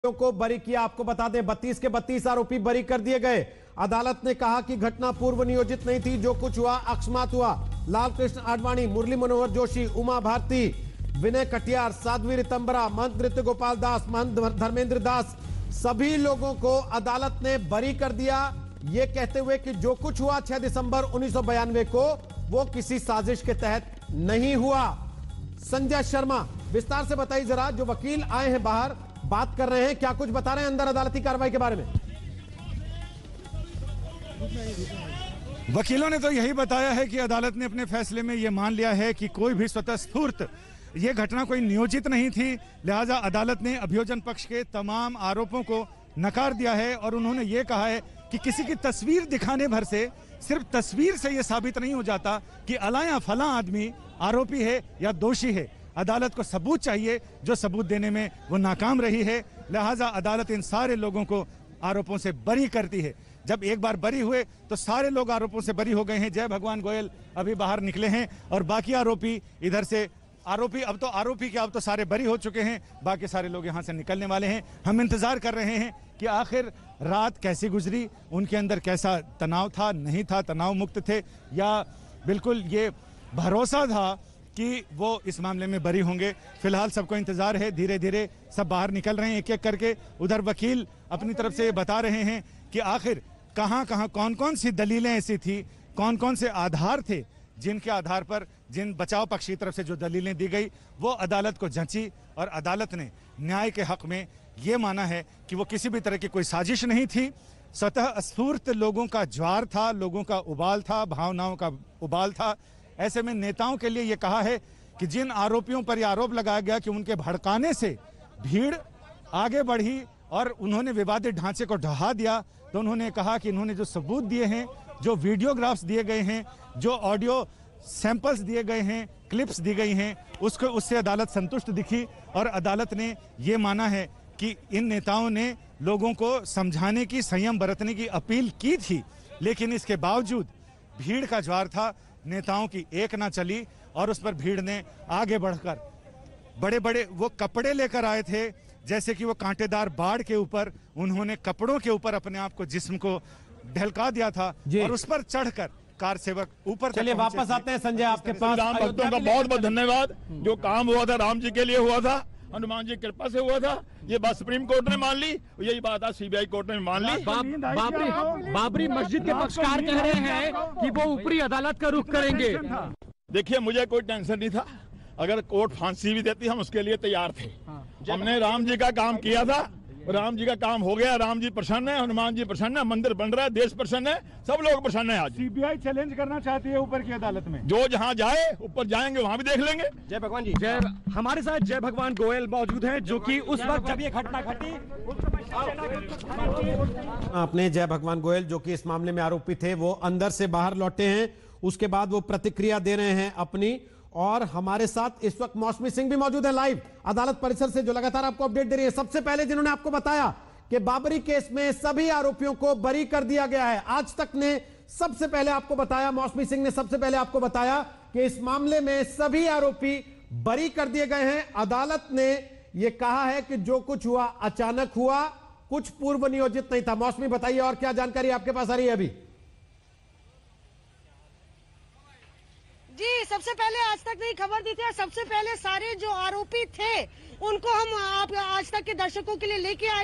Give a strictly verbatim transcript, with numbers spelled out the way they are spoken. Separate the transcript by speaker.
Speaker 1: को बरी किया। आपको बता दें बत्तीस के बत्तीस आरोपी बरी कर दिए गए। अदालत ने कहा कि घटना पूर्व नियोजित नहीं थी, जो कुछ हुआ अकस्मात हुआ। लाल कृष्ण आडवाणी, मुरली मनोहर जोशी, उमा भारती, विनय कटियार, साध्वी रितंबरा, महंत नृत्य गोपाल दास, महंत धर्मेंद्र दास, सभी लोगों को अदालत ने बरी कर दिया, ये कहते हुए कि जो कुछ हुआ छह दिसंबर उन्नीस सौ बयानवे को वो किसी साजिश के तहत नहीं हुआ। संजय शर्मा, विस्तार से बताइए जरा, जो वकील आए हैं बाहर बात कर रहे हैं, क्या कुछ बता रहे हैं अंदर अदालती कार्रवाई के बारे में?
Speaker 2: वकीलों ने तो यही बताया है कि अदालत ने अपने फैसले में यह मान लिया है कि कोई भी स्वतःस्फूर्त ये घटना कोई नियोजित नहीं थी, लिहाजा अदालत ने अभियोजन पक्ष के तमाम आरोपों को नकार दिया है और उन्होंने ये कहा है कि किसी की तस्वीर दिखाने भर से, सिर्फ तस्वीर से यह साबित नहीं हो जाता कि अलाया फला आदमी आरोपी है या दोषी है। अदालत को सबूत चाहिए, जो सबूत देने में वो नाकाम रही है, लिहाजा अदालत इन सारे लोगों को आरोपों से बरी करती है। जब एक बार बरी हुए तो सारे लोग आरोपों से बरी हो गए हैं। जय भगवान गोयल अभी बाहर निकले हैं और बाकी आरोपी इधर से आरोपी अब तो आरोपी के अब तो सारे बरी हो चुके हैं, बाकी सारे लोग यहां से निकलने वाले हैं। हम इंतजार कर रहे हैं कि आखिर रात कैसी गुजरी, उनके अंदर कैसा तनाव था, नहीं था, तनाव मुक्त थे, या बिल्कुल ये भरोसा था कि वो इस मामले में बरी होंगे। फिलहाल सबको इंतजार है, धीरे धीरे सब बाहर निकल रहे हैं एक एक करके। उधर वकील अपनी तरफ से बता रहे हैं कि आखिर कहां कहां कौन कौन सी दलीलें ऐसी थी, कौन कौन से आधार थे जिनके आधार पर, जिन बचाव पक्ष की तरफ से जो दलीलें दी गई वो अदालत को जंची और अदालत ने न्याय के हक में ये माना है कि वो किसी भी तरह की कोई साजिश नहीं थी। स्वतः स्फूर्त लोगों का ज्वार था, लोगों का उबाल था, भावनाओं का उबाल था। ऐसे में नेताओं के लिए ये कहा है कि जिन आरोपियों पर यह आरोप लगाया गया कि उनके भड़काने से भीड़ आगे बढ़ी और उन्होंने विवादित ढांचे को ढहा दिया, तो उन्होंने कहा कि इन्होंने जो सबूत दिए हैं, जो वीडियोग्राफ्स दिए गए हैं, जो ऑडियो सैंपल्स दिए गए हैं, क्लिप्स दी गई हैं, उसको उससे अदालत संतुष्ट दिखी और अदालत ने ये माना है कि इन नेताओं ने लोगों को समझाने की, संयम बरतने की अपील की थी, लेकिन इसके बावजूद भीड़ का ज्वार था, नेताओं की एक ना चली और उस पर भीड़ ने आगे बढ़कर बड़े बड़े वो कपड़े लेकर आए थे, जैसे कि वो कांटेदार बाढ़ के ऊपर उन्होंने कपड़ों के ऊपर अपने आप को, जिस्म को ढलका दिया था और उस पर चढ़कर कार सेवक ऊपर।
Speaker 1: चलिए वापस आते हैं संजय आपके पास।
Speaker 3: राम भक्तों का बहुत बहुत धन्यवाद। जो काम हुआ था राम जी के लिए हुआ था, हनुमान जी की कृपा से हुआ था, ये बात सुप्रीम कोर्ट ने मान ली, यही बात आज सीबीआई कोर्ट ने मान ली।
Speaker 4: बा, बाबरी बाबरी मस्जिद के पक्षकार कह रहे हैं कि वो ऊपरी अदालत का रुख करेंगे।
Speaker 3: देखिए मुझे कोई टेंशन नहीं था, अगर कोर्ट फांसी भी देती हम उसके लिए तैयार थे। हमने राम जी का काम किया था, राम जी का काम हो गया, राम जी प्रसन्न है, हनुमान जी प्रसन्न है, मंदिर बन रहा है, देश प्रसन्न है, सब लोग प्रसन्न है। आज
Speaker 2: सीबीआई चैलेंज करना चाहती है ऊपर की अदालत में,
Speaker 3: जो जहां जाए ऊपर जाएंगे वहां भी देख लेंगे।
Speaker 4: जय भगवान जी। जय हमारे साथ जय भगवान गोयल मौजूद हैं, जो कि उस वक्त जब ये घटना घटी,
Speaker 1: आपने जय भगवान गोयल जो कि इस मामले में आरोपी थे, वो अंदर से बाहर लौटे हैं, उसके बाद वो प्रतिक्रिया दे रहे हैं अपनी। और हमारे साथ इस वक्त मौसमी सिंह भी मौजूद है लाइव अदालत परिसर से, जो लगातार आपको अपडेट दे रही है। सबसे पहले जिन्होंने आपको बताया कि बाबरी केस में सभी आरोपियों को बरी कर दिया गया है, आज तक ने सबसे पहले आपको बताया, मौसमी सिंह ने सबसे पहले आपको बताया कि इस मामले में सभी आरोपी बरी कर दिए गए हैं। अदालत ने यह कहा है कि जो कुछ हुआ अचानक हुआ, कुछ पूर्व नियोजित नहीं था। मौसमी बताइए और क्या जानकारी आपके पास आ रही है अभी?
Speaker 5: जी, सबसे पहले आज तक नहीं खबर दी थी और सबसे पहले सारे जो आरोपी थे उनको हम आप आज तक के दर्शकों के लिए लेके आए।